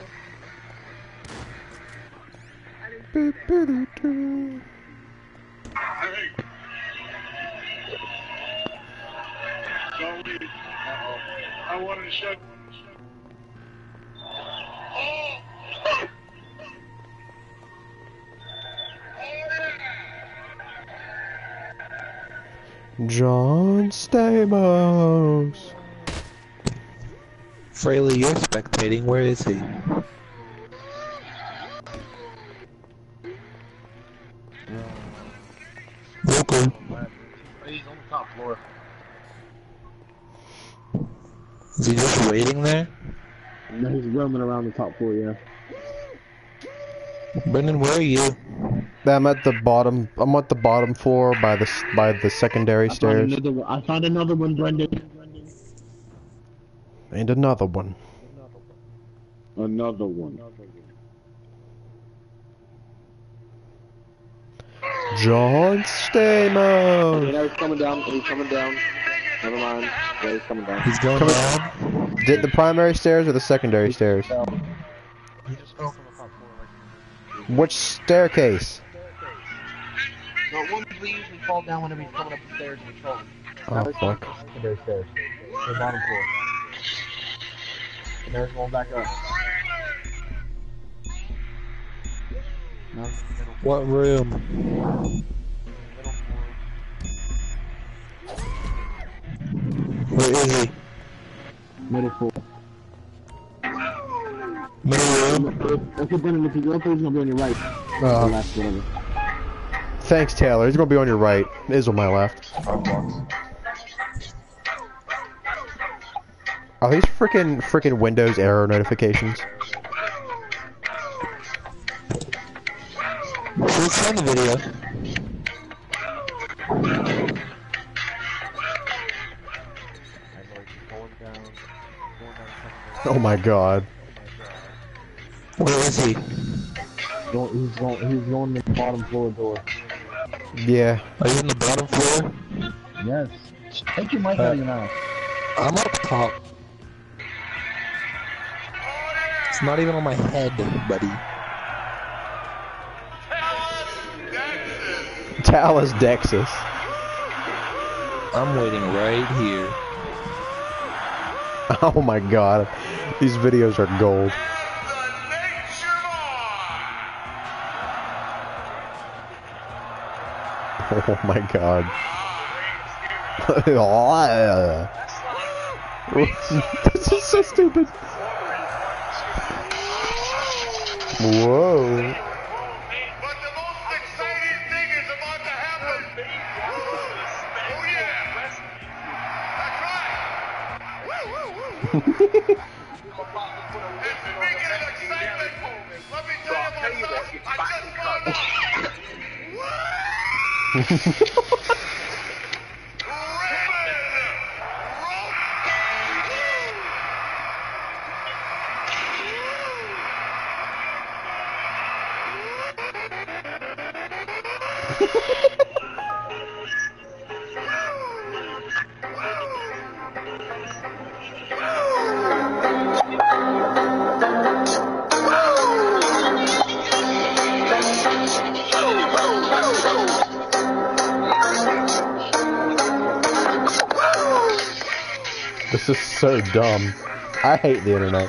Boo-boo-doo-doo. I wanted to show. John Stamos. Fraley, you're spectating. Where is he? Okay. He's on the top floor. Is he just waiting there? No, he's roaming around the top floor, yeah. Brendan, where are you? I'm at the bottom. I'm at the bottom floor by the s- by the secondary I stairs. found another one. I found another one, Brendan. And another one. Another one. John Stamos. Yeah, he's coming down. He's coming down. Never mind. Yeah, he's coming down. He's going Coming- down. Did the primary stairs or the secondary stairs? He just fell from the top floor. Like, Which staircase? the ones we usually fall down whenever he's coming up the stairs in the trouble. Oh fuck. Secondary stairs. The bottom floor. And there's one back up. No, middle floor. What room? Middle floor. Where is he? Middle floor. Middle room? Okay, Brendan, if you go up there, he's gonna be on your right. Uh, Or left, whatever. thanks, Taylor. He's gonna be on your right. It is on my left. Are these freaking freaking Windows error notifications? Let's find the video. Oh my god. Where is he? Go- He's going. He's going to the bottom floor door. Yeah. Are you in the bottom floor? Yes. Take your mic Uh, out of your mouth. I'm up top. It's not even on my head, buddy. Talus Dexus. I'm waiting right here. Oh my god. These videos are gold. Oh my god. This is so stupid. Whoa. But the most exciting thing is about to happen. Oh yeah. That's right. And speaking of excitement, let me tell you about something I just found out. This is so dumb. I hate the internet.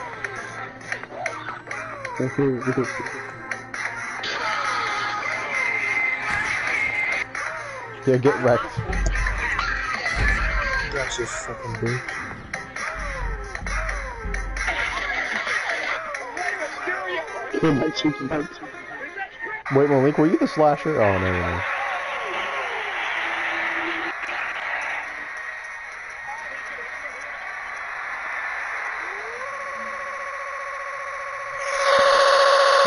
Yeah, get wrecked. That's just fucking big. Wait, Malik, were you the slasher? Oh, no, no, no.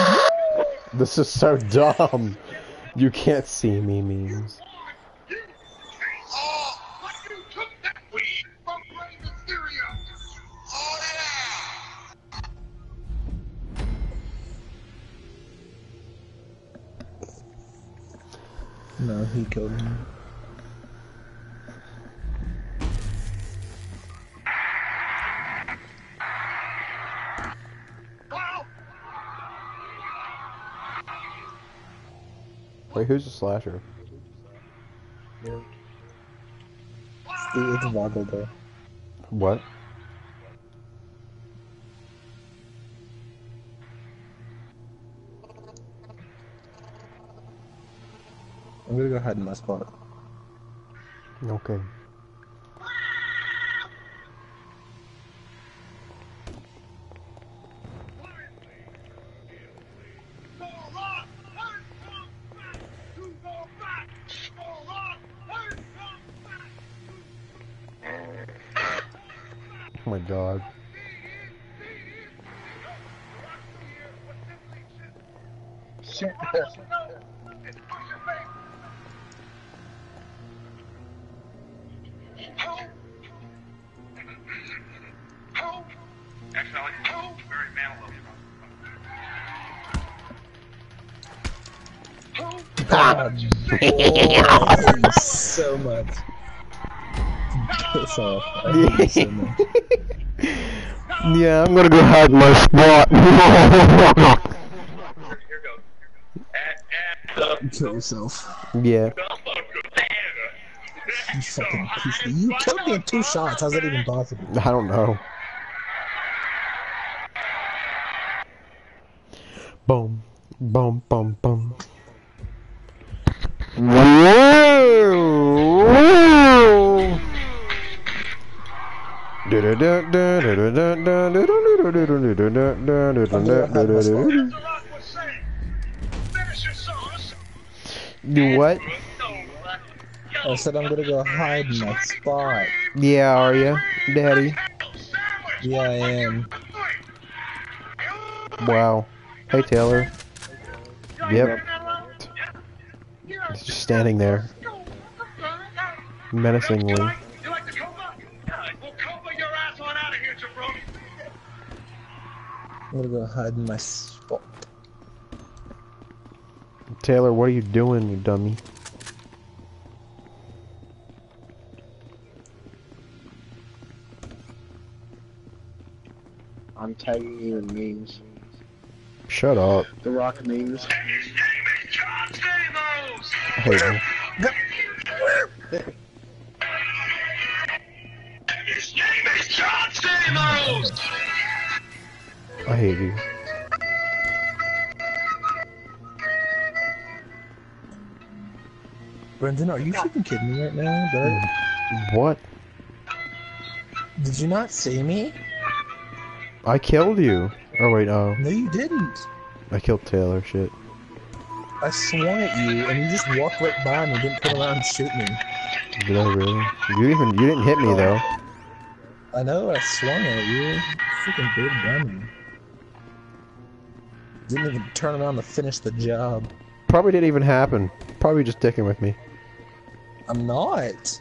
This is so dumb. You can't see me memes. No, he killed him. Wait, who's the slasher? It's, it's Vogeldo. What? I'm gonna go hide in my spot. Okay. Oh my god. God, boy, so much. Piss off. I hate you so much. Yeah, I'm gonna go hide in my spot. Kill yourself. Yeah. You fucking piece of... You killed me in two shots. How's that even possible? I don't know. Boom. Boom, boom, boom. Do what? I said I'm gonna go hide in my spot. Yeah, are you, Daddy? Yeah, I am. Wow. Hey, Taylor. Yep. He's just standing there. Menacingly. I'm gonna go hide in my spot. Taylor, what are you doing, you dummy? I'm tagging you in memes. Shut up. The Rock memes. I hate you. His name is John Stamos! I hate you. Brendan, are you freaking kidding me right now? Did, I... What? Did you not see me? I killed you. Oh wait, oh. No, you didn't. I killed Taylor, shit. I swung at you, and you just walked right by me and didn't turn around and shoot me. Did I really? You even, you didn't hit me though. I know, I swung at you. Freaking big dummy. Didn't even turn around to finish the job. Probably didn't even happen. Probably just dicking with me. I'm not.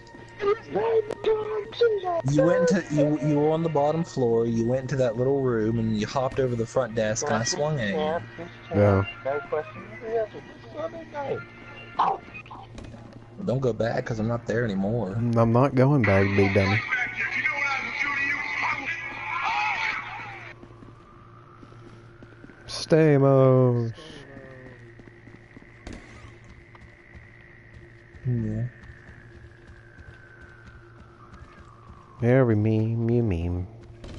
You went to you you were on the bottom floor. You went into that little room and you hopped over the front desk and I swung at you. Yeah. Don't go back because I'm not there anymore. I'm not going back, big dummy. Stamos. Yeah. Every meme you meme.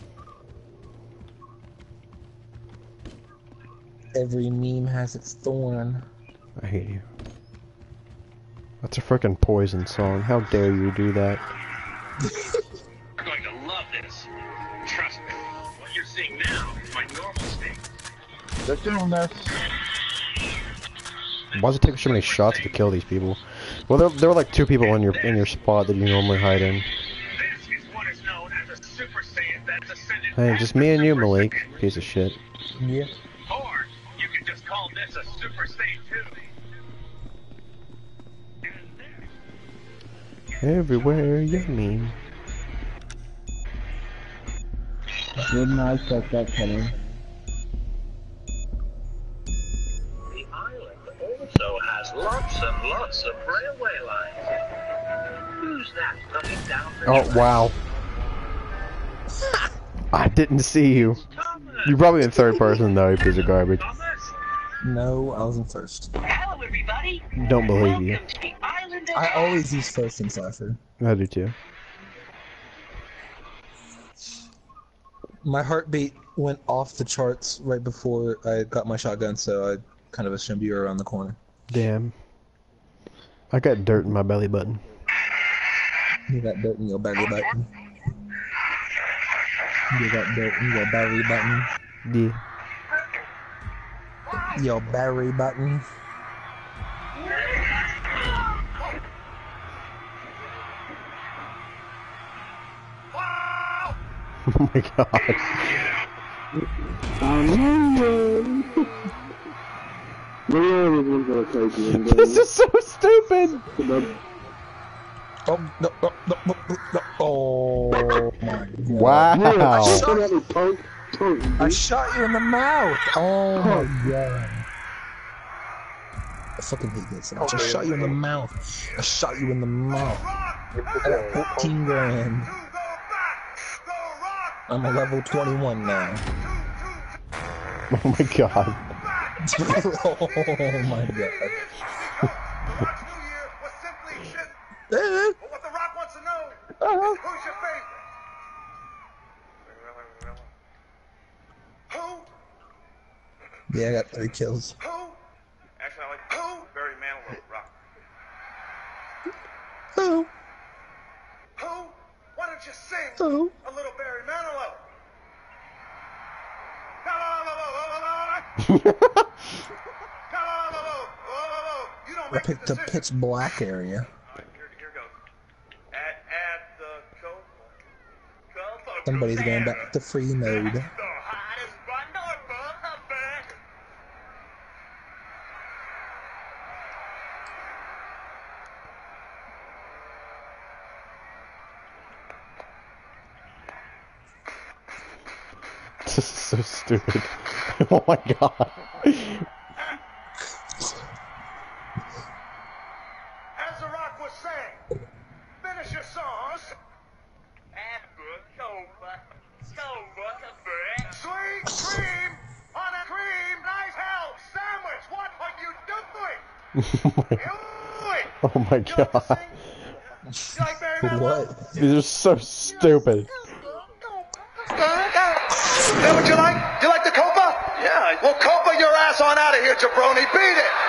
Every meme has its thorn. I hate you. That's a frickin' Poison song. How dare you do that? You're going to love this. Trust me. What you're seeing now is my normal state. They're doing this. Why does it take so many shots to kill these people? Well, there, there were like two people in your in your spot that you normally hide in. This is what is known as a Super Saiyan that's ascended. Hey, just me and you, Malik. Piece of shit. Yeah. Or you can just call this a Super Saiyan two. Everywhere you mean. Good night, check that Kenny. The island also has lots lots and lots of railway lines. Who's that coming down the Oh, wow. I didn't see you. You're probably in third person, though, you piece of garbage. No, I was in first. Hello, everybody. Don't believe you. Welcome to the island of I always use first in Cypher. I do, too. My heartbeat went off the charts right before I got my shotgun, so I kind of assumed you were around the corner. Damn. I got dirt in my belly button. You got dirt in your belly button. You got dirt in your belly button. Yeah. Your berry button. Oh my god. This is so stupid! Oh, no, no, no, no, no. Oh my god. Wow. I shot, I shot you in the mouth! Oh my god. I fucking hate this. I just shot you in the mouth. I shot you in the mouth. I got fourteen grand. I'm a level twenty-one now. Oh my god. Oh my god. What The Rock wants to know is who's your favorite? Who? Yeah, I got three kills. Who? Actually, I like who? Barry Manilow, Rock. Who? Who? Why don't you sing Who? a little Barry Manilow? You don't I make picked the the decision. pitch black area. Alright, here, here goes. At, at the Copa. Copa. Somebody's going back to free mode. The hottest bundle of the best. This is so stupid. Oh my god. As The Rock was saying, finish your songs. Sweet cream on a cream nice hell sandwich. What are you doing? Oh my You like to god. sing? You like Barry Manilow? What? These are so stupid. Is that what you like? You like the Copa? Yeah. Well, Copa your ass on out of here, jabroni. Beat it.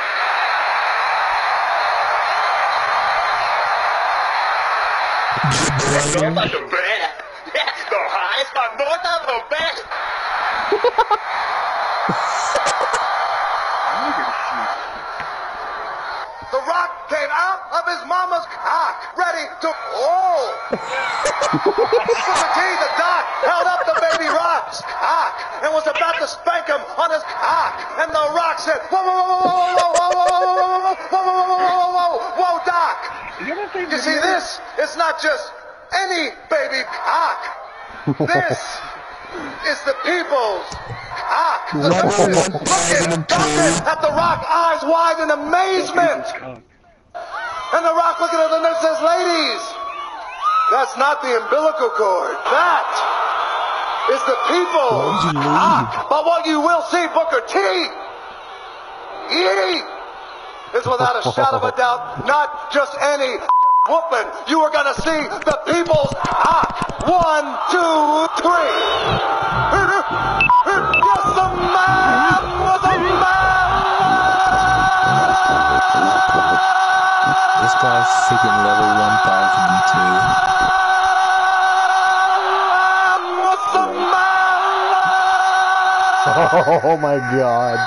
The Rock came out of his mama's cock, ready to. Oh! Booker T, the doc, held up the baby Rock's cock and was about to spank him on his cock. And the Rock said, "Whoa, whoa, whoa, whoa, whoa, whoa, whoa, whoa, whoa, whoa, whoa, whoa, whoa, Doc! You see, this is not just any baby cock. This is the people's cock. Look at, look at the Rock, eyes wide in amazement. And the Rock looking at them and says, "Ladies, that's not the umbilical cord. That is the people's cock. But what you will see, Booker T, ye, is without a shadow of a doubt not just any whooping. You are going to see the people's cock. One, two, three. Just a man with a man. This guy's freaking level one thousand two. Oh my god.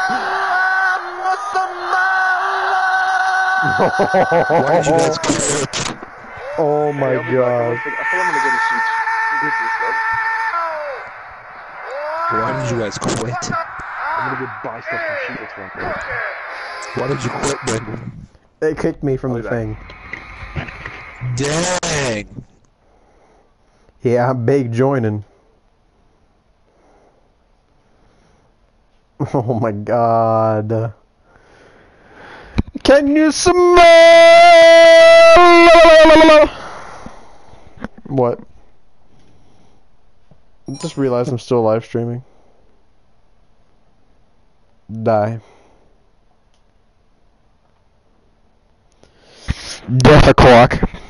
Why did you guys quit? Oh my god. I think I'm gonna go to sleep. This is stuff. Why did you guys quit? I'm gonna go buy stuff from Sheetles one day. Why did you quit, Brendan? They kicked me from I'll the be thing. Dang! Yeah, I'm big joining. Oh my god. Can you smell? What? I just realized I'm still live streaming. Die. Death o'clock.